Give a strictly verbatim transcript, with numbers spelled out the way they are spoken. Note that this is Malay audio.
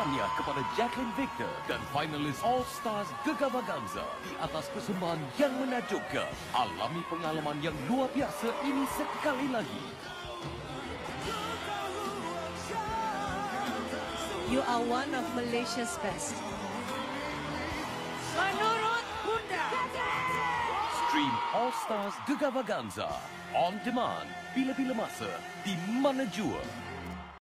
tahniah kepada Jacqueline Victor dan finalis All Stars Gegar Vaganza di atas persembahan yang menakjubkan. Alami pengalaman yang luar biasa ini sekali lagi. You are one of Malaysia's best. Menurut Bunda. Stream All Stars Gegar Vaganza on demand bila-bila masa di mana jua.